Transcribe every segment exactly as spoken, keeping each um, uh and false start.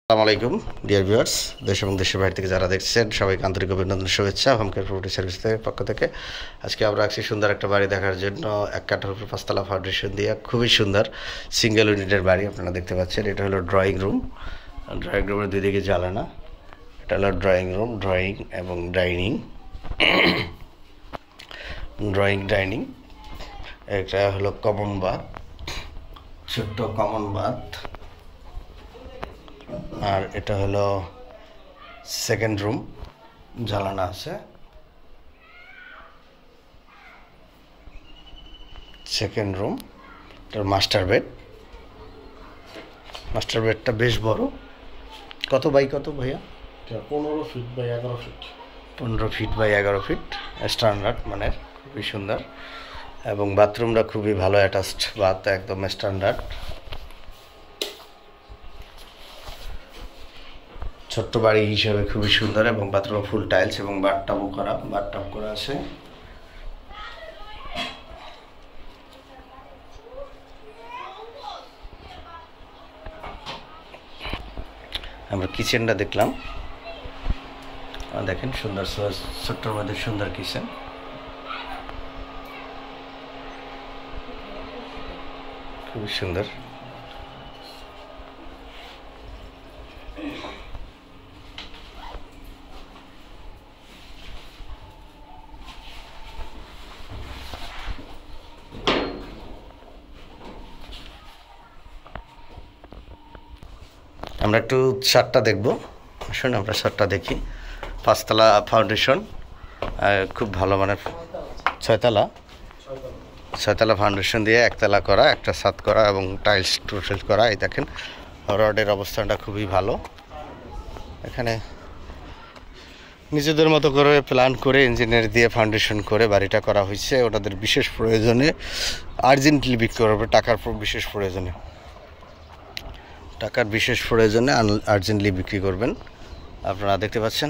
আসসালামু আলাইকুম dear viewers, দেশ এবং দেশের বাইরে থেকে যারা দেখছেন সবাইকে আন্তরিক অভিনন্দন, শুভেচ্ছা হোম কেয়ার প্রপার্টি সার্ভিস থেকে পক্ষ থেকে। আজকে আমরা আসছি সুন্দর একটা বাড়ি দেখার জন্য। এক কাঠার উপর পাঁচতলা ফাউন্ডেশন দিয়ে খুবই সুন্দর সিঙ্গেল ইউনিটের বাড়ি আপনারা দেখতে পাচ্ছেন। এটা হলো ড্রয়িং রুম। ড্রয়িং রুমের দুই দিকে জ্বালানা। এটা হলো ড্রয়িং রুম, ড্রয়িং এবং ডাইনিং ড্রয়িং ডাইনিং এটা হলো কমন বাথ, ছোট্ট কমন বাথ। আর এটা হলো সেকেন্ড রুম, জ্বালানা আছে। সেকেন্ড রুম, এটার মাস্টার বেড। মাস্টার বেডটা বেশ বড়। কত বাই কত ভাইয়া? পনেরো ফিট বাই এগারো ফিট পনেরো ফিট বাই এগারো ফিট স্ট্যান্ডার্ড মানের, খুবই সুন্দর। এবং বাথরুমটা খুবই ভালো, অ্যাটাচড বাথ, একদম স্ট্যান্ডার্ড। ছোট্ট বাড়ি হিসাবে খুবই সুন্দর এবং বাথরুম ফুল টাইলস এবং বাথটাবও করা, বাথটাব করা আছে। আমরা কিচেনটা দেখলাম, দেখেন সুন্দর ছোট্টর মধ্যে সুন্দর কিচেন। খুবই সুন্দর। আমরা একটু ছাদটা দেখবো, আসুন আমরা ছাদটা দেখি। পাঁচতলা ফাউন্ডেশন, খুব ভালো মানের ছয়তলা ছয়তলা ফাউন্ডেশন দিয়ে একতলা করা, একটা ছাদ করা এবং টাইলস টুলস করা। এই দেখেন রডের অবস্থানটা খুবই ভালো। এখানে নিজেদের মতো করে প্ল্যান করে ইঞ্জিনিয়ার দিয়ে ফাউন্ডেশন করে বাড়িটা করা হয়েছে। ওনাদের বিশেষ প্রয়োজনে আর্জেন্টলি বিক্রি করবে, টাকার বিশেষ প্রয়োজনে টাকার বিশেষ প্রয়োজনে আর্জেন্টলি বিক্রি করবেন। আপনারা দেখতে পাচ্ছেন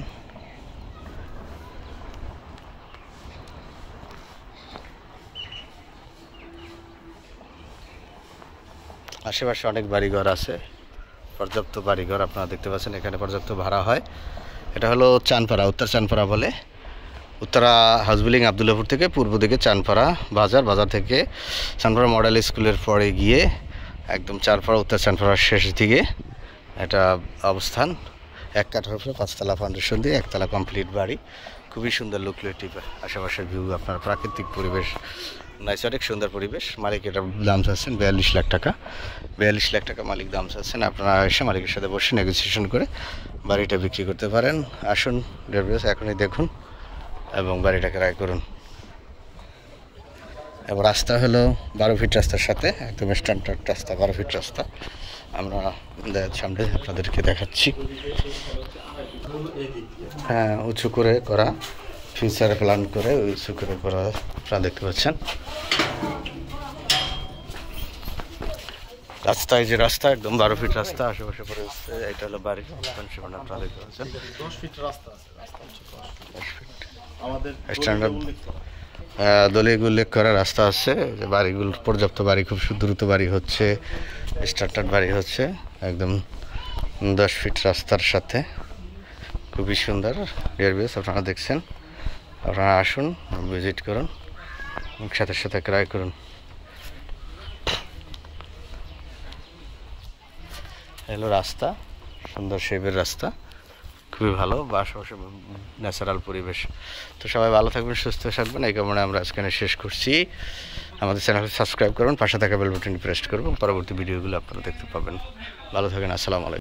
আশেপাশে অনেক বাড়িঘর আছে, পর্যাপ্ত বাড়িঘর আপনারা দেখতে পাচ্ছেন। এখানে পর্যাপ্ত ভাড়া হয়। এটা হলো চানপাড়া, উত্তর চানপাড়া বলে। উত্তরা হাউস বিল্ডিং আবদুল্লাপুর থেকে পূর্ব দিকে চানপাড়া বাজার, বাজার থেকে চানপাড়া মডেল স্কুলের পরে গিয়ে একদম চানপাড়া, উত্তর চানপাড়ার শেষ দিকে এটা অবস্থান। এক কাঠার উপরে পাঁচতলা ফাউন্ডেশন দিয়ে একতলা কমপ্লিট বাড়ি, খুবই সুন্দর লোকেটিভ। আশেপাশের ভিউ, আপনার প্রাকৃতিক পরিবেশ, নাইস, অনেক সুন্দর পরিবেশ। মালিক এটার দাম চাচ্ছেন বিয়াল্লিশ লাখ টাকা বিয়াল্লিশ লাখ টাকা মালিক দাম চাচ্ছেন। আপনারা এসে মালিকের সাথে বসে নেগোসিয়েশন করে বাড়িটা বিক্রি করতে পারেন। আসুন ডেভিস এখনই দেখুন এবং বাড়িটা ক্রয় করুন। এবং রাস্তা হলো বারো ফিট রাস্তার সাথে, একদম স্ট্যান্ডার্ড রাস্তা, বারো ফিট রাস্তা। আমরা সামনে আপনাদেরকে দেখাচ্ছি। হ্যাঁ, উঁচু করে করা, ফিউচারে প্ল্যান করে উঁচু করে করা, আপনারা দেখতে পাচ্ছেন। রাস্তা, এই যে রাস্তা একদম বারো ফিট রাস্তা, আশেপাশে পড়ে যাচ্ছে। এটা হলো বাড়ি, আপনারা দেখতে পাচ্ছেন। দশ ফিট রাস্তা আছে, রাস্তা হচ্ছে দশ ফিট। আমাদের স্ট্যান্ডার্ড দলিল উল্লেখ করা রাস্তা আছে। যে বাড়িগুলো পর্যাপ্ত বাড়ি, খুব দ্রুত বাড়ি হচ্ছে, স্ট্যান্ডার্ড বাড়ি হচ্ছে, একদম দশ ফিট রাস্তার সাথে, খুবই সুন্দর। ডিয়ারবিএস আপনারা দেখছেন, আপনারা আসুন, ভিজিট করুন, সাথে সাথে ক্রয় করুন। এলো রাস্তা, সুন্দর শেপের রাস্তা, খুবই ভালো, বা আশেপাশে ন্যাচারাল পরিবেশ। তো সবাই ভালো থাকবেন, সুস্থ থাকবেন, এই কারণে আমরা আজকে শেষ করছি। আমাদের চ্যানেলকে সাবস্ক্রাইব করুন, পাশে থাকা বেল বাটনটি প্রেস করবেন, পরবর্তী ভিডিওগুলো আপনারা দেখতে পাবেন। ভালো থাকেন, আসসালামু আলাইকুম।